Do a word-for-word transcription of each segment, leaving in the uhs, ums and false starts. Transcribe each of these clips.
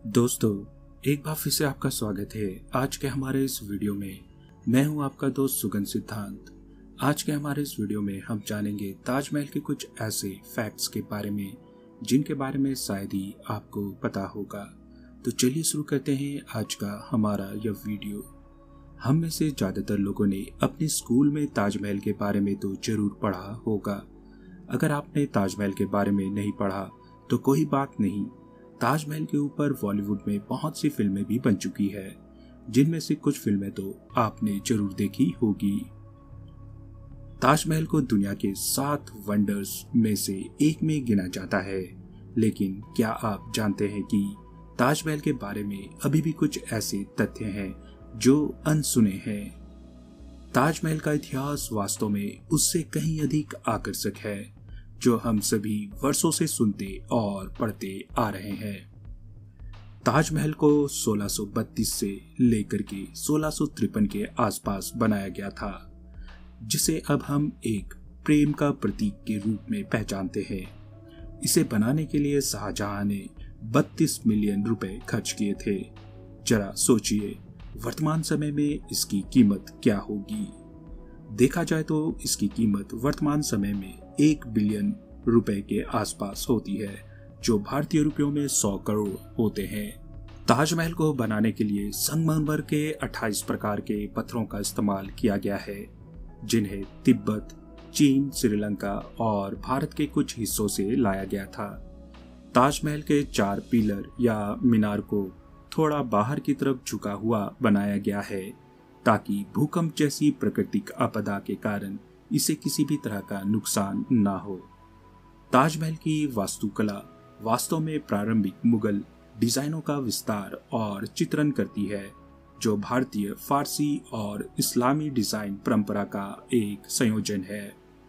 दोस्तों, एक बार फिर से आपका स्वागत है आज के हमारे इस वीडियो में। मैं हूं आपका दोस्त सुगंध सिद्धांत। आज के हमारे इस वीडियो में हम जानेंगे ताजमहल के कुछ ऐसे फैक्ट्स के बारे में जिनके बारे में शायद ही आपको पता होगा। तो चलिए शुरू करते हैं आज का हमारा यह वीडियो। हम में से ज़्यादातर लोगों ने अपने स्कूल में ताजमहल के बारे में तो जरूर पढ़ा होगा। अगर आपने ताजमहल के बारे में नहीं पढ़ा तो कोई बात नहीं, ताजमहल के ऊपर बॉलीवुड में बहुत सी फिल्में भी बन चुकी है, जिनमें से कुछ फिल्में तो आपने जरूर देखी होगी। ताजमहल को दुनिया के सात वंडर्स में से एक में गिना जाता है, लेकिन क्या आप जानते हैं कि ताजमहल के बारे में अभी भी कुछ ऐसे तथ्य हैं जो अनसुने हैं। ताजमहल का इतिहास वास्तव में उससे कहीं अधिक आकर्षक है जो हम सभी वर्षों से सुनते और पढ़ते आ रहे हैं। ताजमहल को सोलह सौ बत्तीस से लेकर के सोलह सौ तिरपन के आसपास बनाया गया था, जिसे अब हम एक प्रेम का प्रतीक के रूप में पहचानते हैं। इसे बनाने के लिए शाहजहां ने बत्तीस मिलियन रुपए खर्च किए थे। जरा सोचिए, वर्तमान समय में इसकी कीमत क्या होगी। देखा जाए तो इसकी कीमत वर्तमान समय में एक बिलियन रुपए के आसपास होती है, जो भारतीय रुपयों में सौ करोड़ होते हैं। ताजमहल को बनाने के लिए संगमरमर के अट्ठाईस प्रकार के पत्थरों का इस्तेमाल किया गया है, जिन्हें तिब्बत, चीन, श्रीलंका और भारत के कुछ हिस्सों से लाया गया था। ताजमहल के चार पिलर या मीनार को थोड़ा बाहर की तरफ झुका हुआ बनाया गया है, ताकि भूकंप जैसी प्राकृतिक आपदा के कारण इसे किसी भी तरह का नुकसान ना हो। ताजमहल की वास्तुकला वास्तव में प्रारंभिक मुगल डिजाइनों का विस्तार और चित्रण करती है, जो भारतीय, फारसी और इस्लामी डिजाइन परंपरा का एक संयोजन है।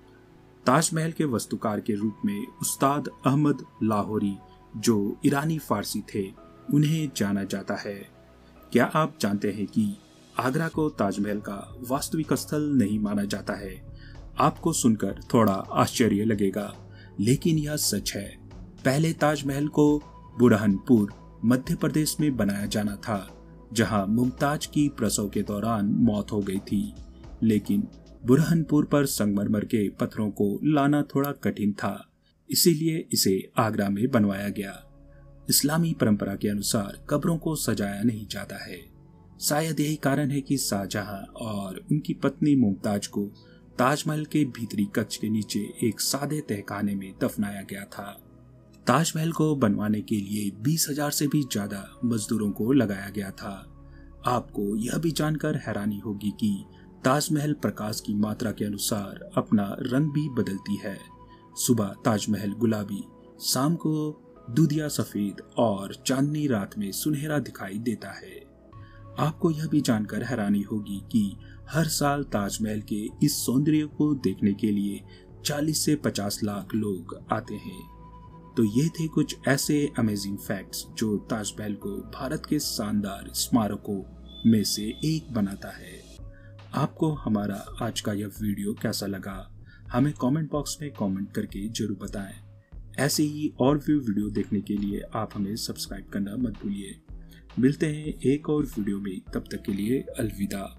ताजमहल के वास्तुकार के रूप में उस्ताद अहमद लाहौरी, जो ईरानी फारसी थे, उन्हें जाना जाता है। क्या आप जानते हैं कि आगरा को ताजमहल का वास्तविक स्थल नहीं माना जाता है? आपको सुनकर थोड़ा आश्चर्य लगेगा, लेकिन यह सच है। पहले ताजमहल को बुरहानपुर, मध्य प्रदेश में बनाया जाना था, जहां मुमताज की प्रसव के दौरान मौत हो गई थी। लेकिन बुरहानपुर पर संगमरमर के पत्थरों को लाना थोड़ा कठिन था, इसीलिए इसे आगरा में बनवाया गया। इस्लामी परंपरा के अनुसार कब्रों को सजाया नहीं जाता है। शायद यही कारण है कि शाहजहां और उनकी पत्नी मुमताज को ताजमहल के भीतरी कक्ष के नीचे एक सादे तहखाने में दफनाया गया था। ताजमहल को बनवाने के लिए बीस हजार से भी ज्यादा मजदूरों को लगाया गया था। आपको यह भी जानकर हैरानी होगी कि ताजमहल प्रकाश की मात्रा के अनुसार अपना रंग भी बदलती है। सुबह ताजमहल गुलाबी, शाम को दूधिया सफेद और चांदनी रात में सुनहरा दिखाई देता है। आपको यह भी जानकर हैरानी होगी कि हर साल ताजमहल के इस सौंदर्य को देखने के लिए चालीस से पचास लाख लोग आते हैं। तो ये थे कुछ ऐसे अमेजिंग फैक्ट्स जो ताजमहल को भारत के शानदार स्मारकों में से एक बनाता है। आपको हमारा आज का यह वीडियो कैसा लगा, हमें कमेंट बॉक्स में कमेंट करके जरूर बताएं। ऐसे ही और भी वीडियो देखने के लिए आप हमें सब्सक्राइब करना मत भूलिए। मिलते हैं एक और वीडियो में, तब तक के लिए अलविदा।